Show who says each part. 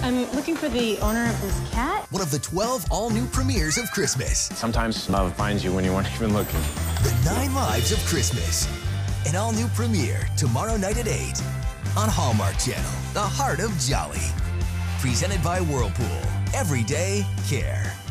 Speaker 1: I'm looking for the owner of this cat.
Speaker 2: One of the 12 all-new premieres of Christmas.
Speaker 3: Sometimes love finds you when you weren't even looking.
Speaker 2: The 9 Lives of Christmas. An all-new premiere tomorrow night at 8 on Hallmark Channel, The Heart of Jolly. Presented by Whirlpool. Every day, care.